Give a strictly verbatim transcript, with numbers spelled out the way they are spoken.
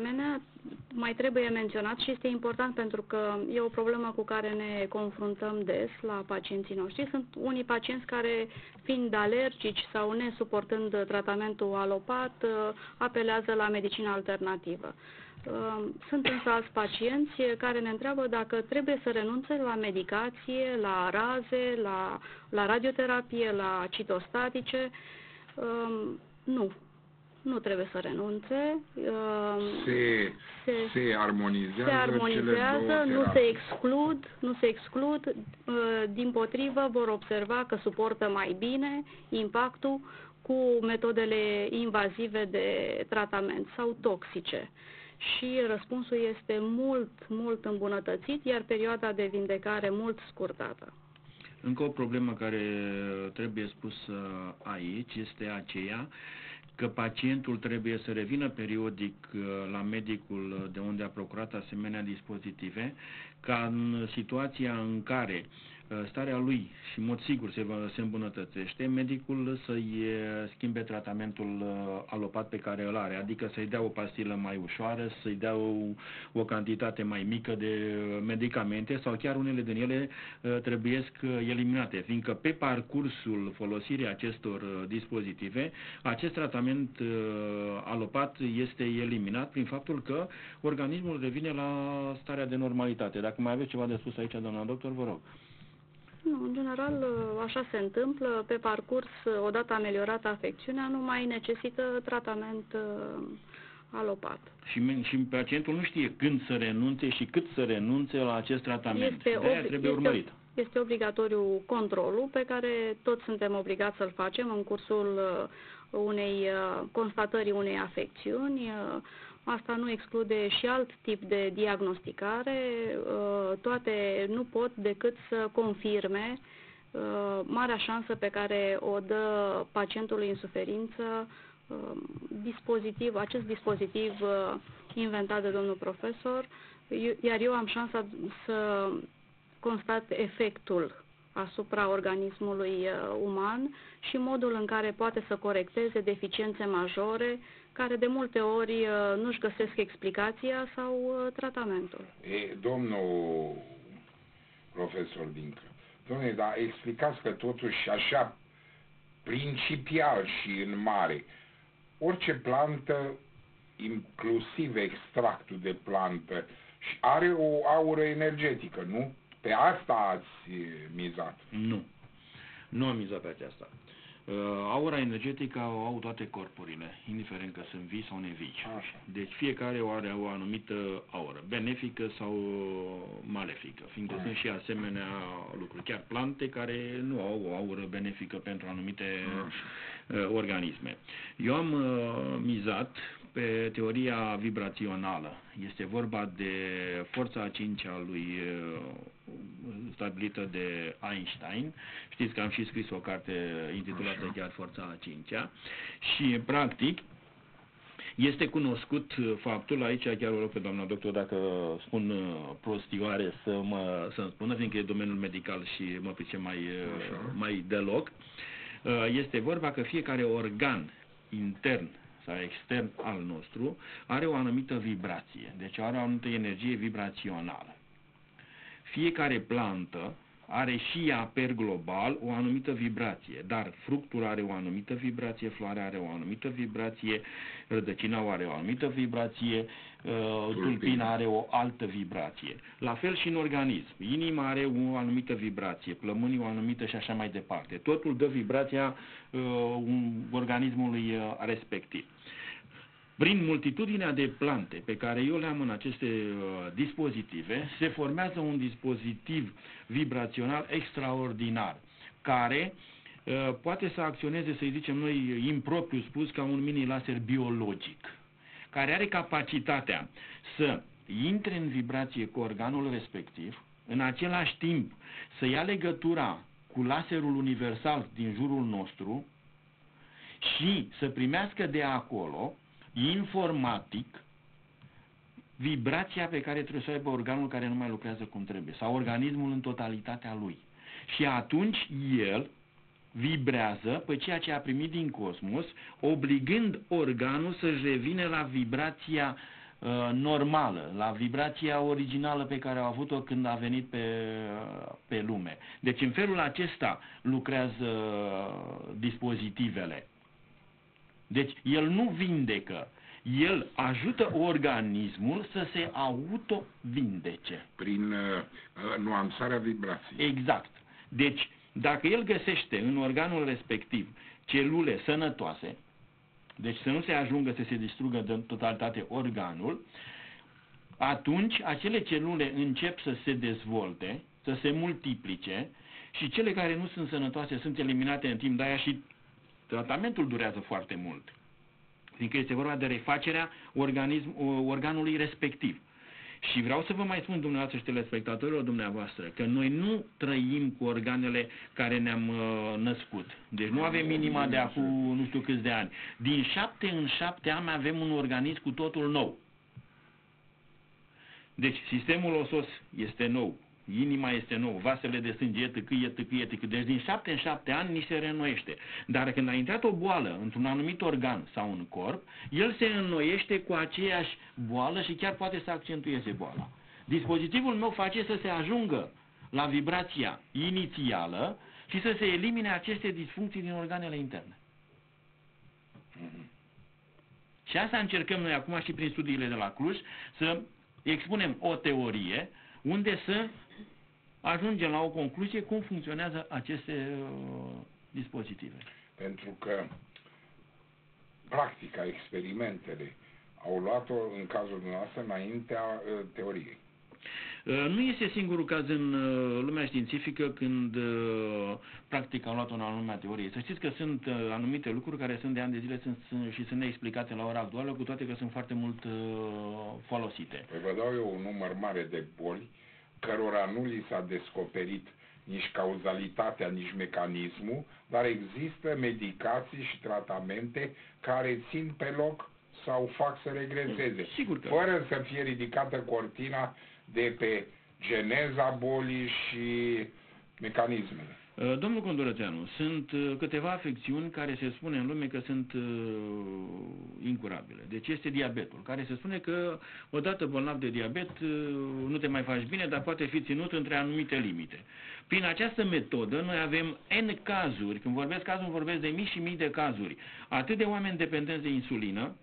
asemenea, mai trebuie menționat și este important pentru că e o problemă cu care ne confruntăm des la pacienții noștri. Sunt unii pacienți care, fiind alergici sau nesuportând tratamentul alopat, apelează la medicina alternativă. Sunt însă alți pacienți care ne întreabă dacă trebuie să renunțe la medicație, la raze, la, la radioterapie, la citostatice. Nu. Nu trebuie să renunțe. Se, se, se armonizează, se armonizează nu se exclud, nu se exclud, dimpotrivă vor observa că suportă mai bine impactul cu metodele invazive de tratament sau toxice. Și răspunsul este mult, mult îmbunătățit, iar perioada de vindecare mult scurtată. Încă o problemă care trebuie spusă aici este aceea că pacientul trebuie să revină periodic la medicul de unde a procurat asemenea dispozitive, ca în situația în care starea lui și în mod sigur se, va, se îmbunătățește, medicul să-i schimbe tratamentul alopat pe care îl are, adică să-i dea o pastilă mai ușoară, să-i dea o, o cantitate mai mică de medicamente sau chiar unele din ele trebuiesc eliminate, fiindcă pe parcursul folosirii acestor dispozitive, acest tratament alopat este eliminat prin faptul că organismul revine la starea de normalitate. Dacă mai aveți ceva de spus aici, doamna doctor, vă rog. Nu, în general, așa se întâmplă. Pe parcurs, odată ameliorată afecțiunea, nu mai necesită tratament alopat. Și, și pacientul nu știe când să renunțe și cât să renunțe la acest tratament. Este, de-aia trebuie este, urmărit. Este obligatoriu controlul pe care toți suntem obligați să-l facem în cursul unei constatării unei afecțiuni. Asta nu exclude și alt tip de diagnosticare. Toate nu pot decât să confirme marea șansă pe care o dă pacientului în suferință dispozitiv, acest dispozitiv inventat de domnul profesor, iar eu am șansa să constat efectul asupra organismului uman și modul în care poate să corecteze deficiențe majore care de multe ori nu-și găsesc explicația sau tratamentul. E, domnul profesor Dincă, domnule, dar explicați că totuși așa principial și în mare, orice plantă, inclusiv extractul de plantă, are o aură energetică, nu? Pe asta ați mizat. Nu. Nu am mizat pe aceasta. Uh, aura energetică o au toate corpurile, indiferent că sunt vii sau nevii. Așa. Deci fiecare o are o anumită aură, benefică sau malefică, fiindcă Așa. sunt și asemenea lucruri. Chiar plante care nu au o aură benefică pentru anumite uh, organisme. Eu am uh, mizat pe teoria vibrațională. Este vorba de forța a cincea lui stabilită de Einstein. Știți că am și scris o carte intitulată Așa. chiar Forța a cincea și practic este cunoscut faptul, aici chiar o rog pe doamna doctor dacă spun prostioare să mă să-mi spună, fiindcă e domeniul medical și mă pricep mai, mai deloc. Este vorba că fiecare organ intern sau extern al nostru are o anumită vibrație, deci are o anumită energie vibrațională. Fiecare plantă are și ea per global o anumită vibrație, dar fructul are o anumită vibrație, floarea are o anumită vibrație, rădăcina are o anumită vibrație, tulpina are o altă vibrație. La fel și în organism. Inima are o anumită vibrație, plămânii o anumită și așa mai departe. Totul dă vibrația uh, organismului uh, respectiv. Prin multitudinea de plante pe care eu le am în aceste uh, dispozitive, se formează un dispozitiv vibrațional extraordinar, care uh, poate să acționeze, să zicem noi, impropriu spus, ca un mini-laser biologic, care are capacitatea să intre în vibrație cu organul respectiv, în același timp să ia legătura cu laserul universal din jurul nostru și să primească de acolo informatic vibrația pe care trebuie să o aibă organul care nu mai lucrează cum trebuie, sau organismul în totalitatea lui. Și atunci el vibrează pe ceea ce a primit din cosmos, obligând organul să-și revine la vibrația normală, la vibrația originală pe care au avut-o când a venit pe, pe lume. Deci în felul acesta lucrează dispozitivele. Deci el nu vindecă, el ajută organismul să se auto-vindece. Prin uh, nuanțarea vibrației. Exact. Deci, dacă el găsește în organul respectiv celule sănătoase, deci să nu se ajungă să se distrugă de totalitate organul, atunci acele celule încep să se dezvolte, să se multiplice și cele care nu sunt sănătoase sunt eliminate în timp, de-aia și tratamentul durează foarte mult. Fiindcă este vorba de refacerea organism, organului respectiv. Și vreau să vă mai spun dumneavoastră și telespectatorilor dumneavoastră că noi nu trăim cu organele care ne-am uh, născut. Deci nu avem inima de acum nu știu câți de ani. Din șapte în șapte ani avem un organism cu totul nou. Deci sistemul osos este nou, inima este nouă, vasele de sânge, tâcâie, tâcâie, tâcâie. Deci din șapte în șapte ani ni se reînnoiește. Dar când a intrat o boală într-un anumit organ sau în corp, el se înnoiește cu aceeași boală și chiar poate să accentueze boala. Dispozitivul meu face să se ajungă la vibrația inițială și să se elimine aceste disfuncții din organele interne. Și asta încercăm noi acum și prin studiile de la Cluj să expunem o teorie unde să ajungem la o concluzie cum funcționează aceste uh, dispozitive. Pentru că practica, experimentele au luat-o în cazul dumneavoastră înaintea uh, teoriei. Nu este singurul caz în lumea științifică când practic au luat-o în lumea teoriei. Să știți că sunt anumite lucruri care sunt de ani de zile sunt, sunt, și sunt neexplicate la ora actuală, cu toate că sunt foarte mult folosite. Păi vă dau eu un număr mare de boli cărora nu li s-a descoperit nici cauzalitatea, nici mecanismul, dar există medicații și tratamente care țin pe loc sau fac să regreseze, Sigur că fără să fie ridicată cortina de pe geneza bolii și mecanismele. Domnul Condorățeanu, sunt câteva afecțiuni care se spune în lume că sunt uh, incurabile. Deci este diabetul, care se spune că odată bolnav de diabet uh, nu te mai faci bine, dar poate fi ținut între anumite limite. Prin această metodă noi avem N cazuri, când vorbesc cazuri, vorbesc de mii și mii de cazuri, atât de oameni dependenți de insulină,